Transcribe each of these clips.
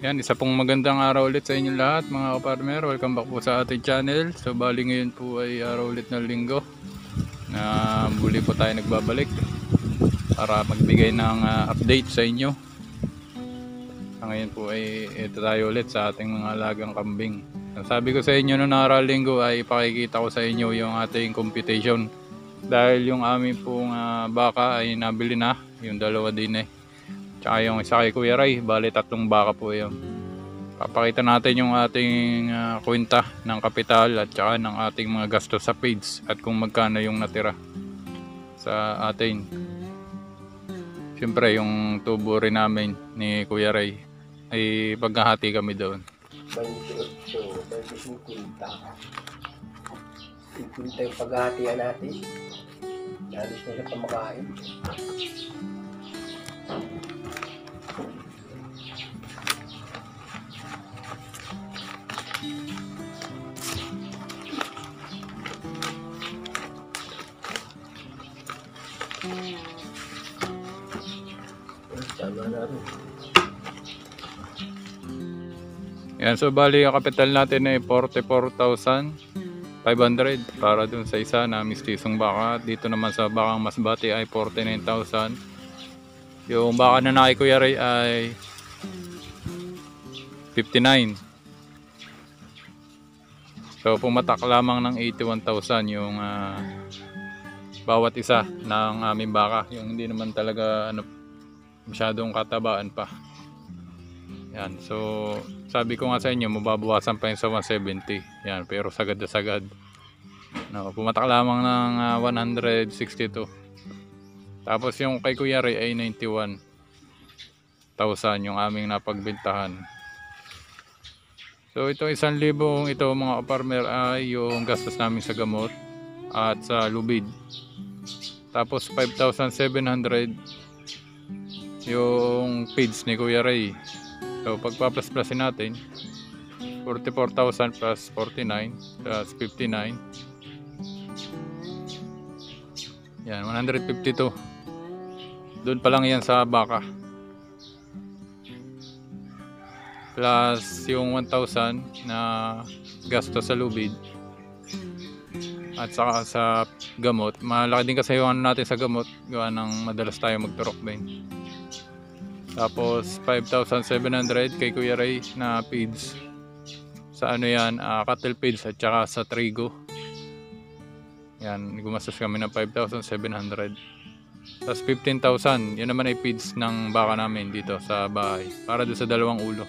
Yan, isa pong magandang araw ulit sa inyo lahat mga kaparmer. Welcome back po sa ating channel. So bali ngayon po ay araw ulit ng linggo na muli po tayo nagbabalik para magbigay ng update sa inyo. Ngayon po ay ito tayo ulit sa ating mga alagang kambing. Sabi ko sa inyo noong nakaraang linggo ay ipakikita ko sa inyo yung ating computation. Dahil yung aming pong baka ay nabili na, yung dalawa din eh. Tsaka yung isa kay Kuya Ray, bali 3 baka po yun. Papakita natin yung ating kwenta ng kapital at tsaka ng ating mga gastos sa feeds at kung magkano yung natira sa atin. Siyempre yung tubo rin namin ni Kuya Ray ay paghahati kami doon. 28, 50. 50 yung paghahatian natin. Dalis na sa pamakain. Tama na rin. Yan, so bali ang kapital natin ay 44,500 para dun sa isa na mistisong baka. Dito naman sa bakang masbate ay 49,000. Yung baka na kay Kuya Ray ay 59. So pumatak lamang ng 81,000 yung bawat isa ng aming baka. Yung hindi naman talaga masyadong katabaan pa. Yan, so sabi ko nga sa inyo mababawasan pa yun sa 170. Yan, pero sagad na sagad. No, pumatak lamang ng 162. Tapos yung kay Kuya Ray ay 91,000 yung aming napagbintahan. So ito 1,000 ito mga farmer ay yung gastos namin sa gamot at sa lubid. Tapos 5,700 yung feeds ni Kuya Ray. So pagpa-plus-plusin natin 44,000 plus 49 plus 59. Yan, 152. Doon pa lang yan sa baka. Plus yung 1,000 na gasto sa lubid at saka sa gamot. Malaki din kasi yung natin sa gamot, gawa ng madalas tayo magturok din. Tapos 5,700 kay Kuya Ray na feeds sa yan, cattle feeds at saka sa trigo. Yan, gumastos kami ng 5,700. Tapos 15,000 yun naman ay feeds ng baka namin dito sa bahay para doon sa 2 ulo.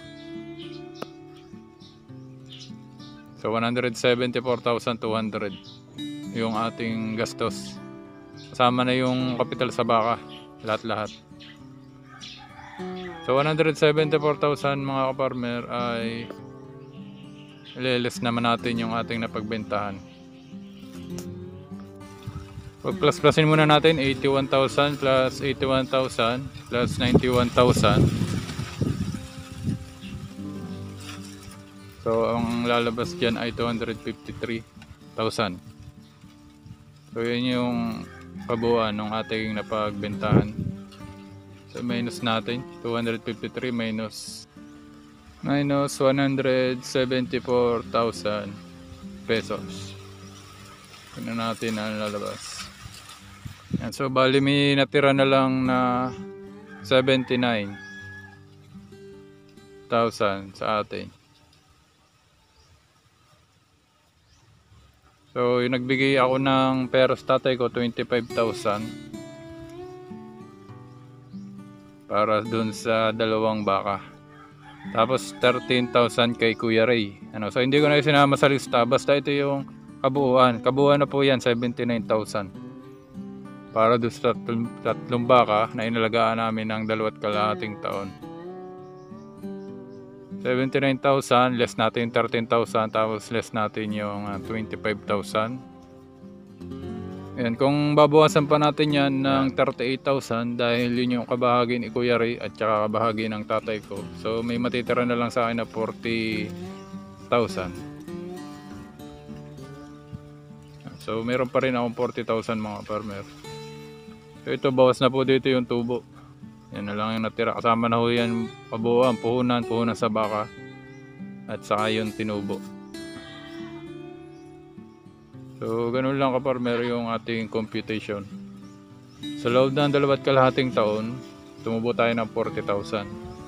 So 174,200 yung ating gastos. Kasama na yung kapital sa baka, lahat-lahat. So 174,000 mga kaparmer ay lilis naman natin yung ating napagbentahan. Pag plus-plusin muna natin 81,000 plus 81,000 plus 91,000. So ang lalabas dyan ay 253,000. So yun yung kabuuan ng ating napagbentahan. So minus natin 253 minus 174,000 pesos. Tingnan natin ang lalabas. Yan, so bali may natira na lang na 79,000 sa atin. So yung nagbigay ako ng pera sa tatay ko 25,000 para dun sa 2 baka. Tapos 13,000 kay Kuya Ray. So hindi ko na sinama sa lista, basta ito yung kabuuan. Kabuuan na po yan 79,000. Para dun sa 3 baka na inalagaan namin ng 2.5 taon. 79,000 less natin 13,000 tapos less natin yung 25,000. Ayan, kung babawasan pa natin yan ng 38,000 dahil yun yung kabahagi ni Kuya Ray at saka kabahagi ng tatay ko. So may matitira na lang sa akin na 40,000. So meron pa rin akong 40,000 mga farmer. So ito bawas na po dito yung tubo. Yan na lang yung natira. Kasama na ho yan pabuuan, puhunan sa baka. At saka yung tinubo. So ganun lang ka-farmer yung ating computation. Sa loob ng 2.5 taon, tumubo tayo ng 40,000.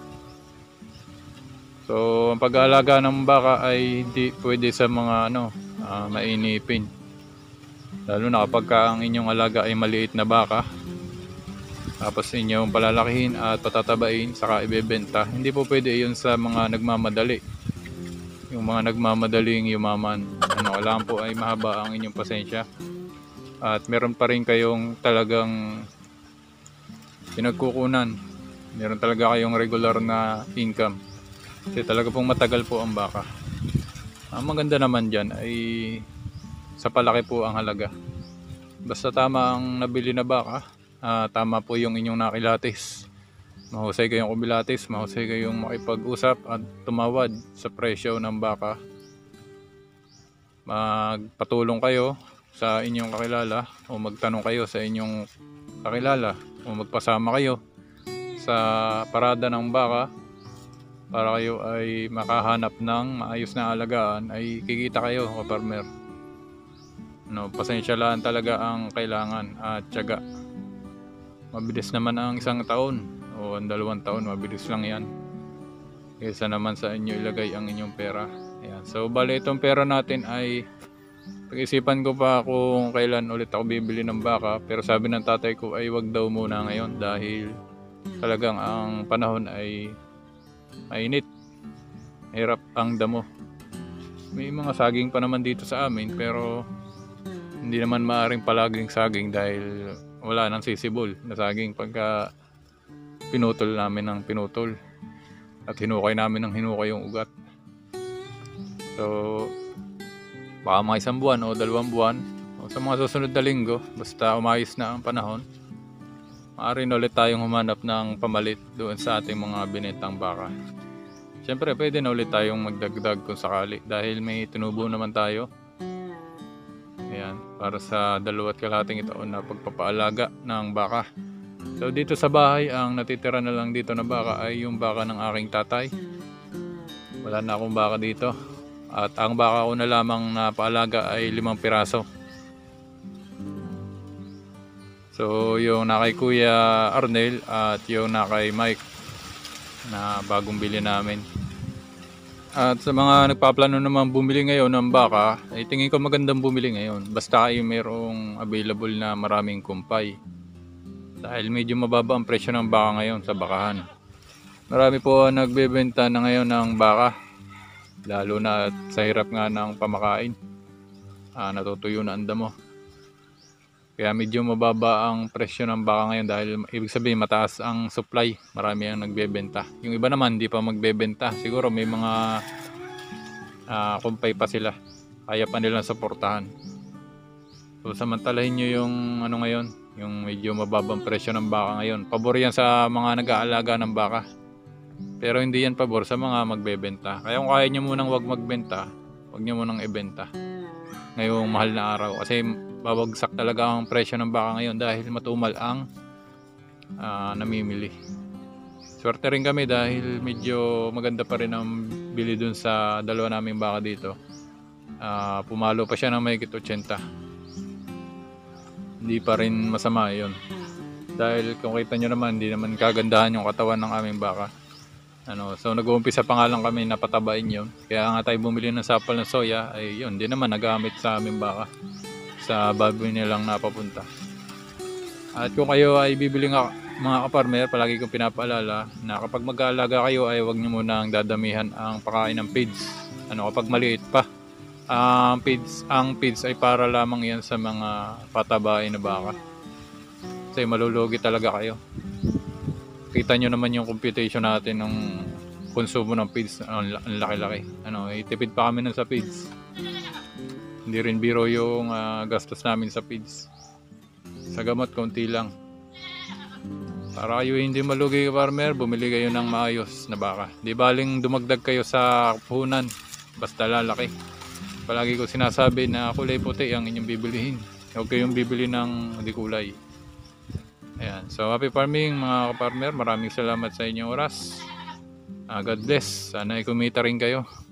So ang pag-aalaga ng baka ay hindi pwede sa mga mainipin. Lalo na kapag ang inyong alaga ay maliit na baka, tapos inyong palalakihin at patatabain saka ibebenta. Hindi po pwede yun sa mga nagmamadali. Yung mga nagmamadaling yumaman. Kailangan po ay mahaba ang inyong pasensya. At meron pa rin kayong talagang pinagkukunan. Meron talaga kayong regular na income. Kasi talaga pong matagal po ang baka. Ang maganda naman dyan ay sa palaki po ang halaga. Basta tama ang nabili na baka, tama po yung inyong nakilatis. Mahusay kayong kumilatis, mahusay kayong makipag-usap at tumawad sa presyo ng baka. Magpatulong kayo sa inyong kakilala o magtanong kayo sa inyong kakilala o magpasama kayo sa parada ng baka para kayo ay makahanap ng maayos na alagaan, ay kikita kayo ka-farmer. Pasensya lang talaga ang kailangan at tiyaga. Mabilis naman ang 1 taon o ang 2 taon, mabilis lang yan. Kaysa naman sa inyo ilagay ang inyong pera. Ayan. So bali itong pera natin ay pag-isipan ko pa kung kailan ulit ako bibili ng baka. Pero sabi ng tatay ko ay wag daw muna ngayon dahil talagang ang panahon ay mainit. Hirap ang damo. May mga saging pa naman dito sa amin pero hindi naman maaaring palaging saging dahil wala nang sisibol na saging pagka pinutol namin ng pinutol at hinukay namin ng hinukay yung ugat. So baka mga 1 buwan o 2 buwan o sa mga susunod na linggo, basta umayos na ang panahon, maaari na ulit tayong humanap ng pamalit doon sa ating mga binentang baka. Siyempre pwede na ulit tayong magdagdag kung sakali dahil may tinubo naman tayo. Ayan, para sa 2.5 taon na pagpapaalaga ng baka. So dito sa bahay, ang natitira na lang dito na baka ay yung baka ng aking tatay. Wala na akong baka dito. At ang baka ko na lamang na paalaga ay 5 piraso. So yung na kay Kuya Arnel at yung na kay Mike na bagong bili namin. At sa mga nagpaplano naman bumili ngayon ng baka, ay tingin ko magandang bumili ngayon. Basta kayo mayroong available na maraming kumpay. Dahil medyo mababa ang presyo ng baka ngayon sa bakahan. Marami po nagbebenta na ngayon ng baka. Lalo na sa hirap nga ng pamakain. Natutuyo na ang damo. Kaya medyo mababa ang presyo ng baka ngayon dahil ibig sabihin mataas ang supply. Marami ang nagbebenta. Yung iba naman hindi pa magbebenta. Siguro may mga kumpay pa sila. Kaya pa nilang suportahan. So samantalahin nyo yung ngayon, yung medyo mababang presyo ng baka ngayon. Pabor yan sa mga nag-aalaga ng baka. Pero hindi yan pabor sa mga magbebenta. Kaya kung kaya nyo munang wag magbenta, wag nyo munang ibenta ngayong mahal na araw. Kasi babagsak talaga ang presyo ng baka ngayon dahil matumal ang namimili. Swerte rin kami dahil medyo maganda pa rin ang bili dun sa 2 naming baka dito. Pumalo pa siya ng mahigit 80. Hindi pa rin masama yun. Dahil kung kita nyo naman, hindi naman kagandahan yung katawan ng aming baka. So nag-uumpisa pa nga lang kami napatabain yun. Kaya nga tayo bumili ng sapal ng soya, ay yun, di naman nagamit sa aming baka. Sa baboy nilang napapunta. At kung kayo ay bibili nga mga ka-farmer, palagi kong pinapaalala na kapag mag-aalaga kayo ay huwag nyo munang dadamihan ang pagkain ng feeds. Kapag maliit pa. Ang feeds ay para lamang yan sa mga patabain na baka. Kasi malulugi talaga kayo. Kita nyo naman yung computation natin ng konsumo ng feeds. Ang laki-laki. Itipid pa kami nun sa feeds. Hindi rin biro yung gastos namin sa feeds. Sa gamot, konti lang. Para kayo hindi malugi ka-farmer, bumili kayo ng maayos na baka. Di baling dumagdag kayo sa puhunan, basta lalaki. Palagi ko sinasabi na kulay puti ang inyong bibilihin. Huwag kayong bibili ng di kulay. Ayan. So happy farming mga kaparmer. Maraming salamat sa inyong oras. God bless. Sana ay kumita rin kayo.